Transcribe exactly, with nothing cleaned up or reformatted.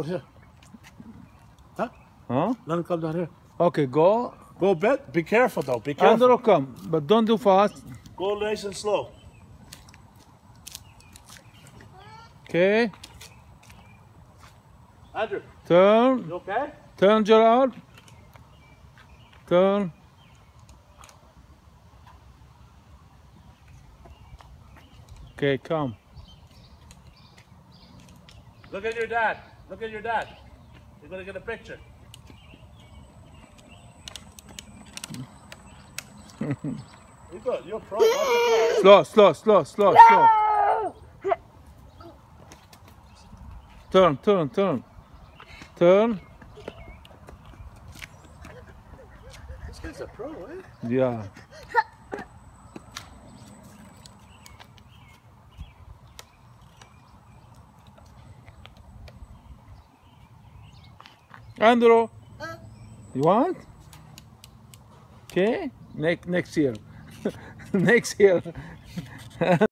out here. Huh? Huh? Let him come down here. Okay, go. Go a bit. Be careful though. Be careful. Andrew, come, but don't do fast. Go nice and slow. Okay. Andrew, Turn. you okay? Turn, Gerard. Turn. Okay, come. Look at your dad. Look at your dad. You're gonna get a picture. You're good. You're pro. Watch the car. Slow, slow, slow, slow, slow. Turn, turn, turn. Turn. This guy's a pro, eh? Yeah. Andrew, you want? Okay, next next year, next year.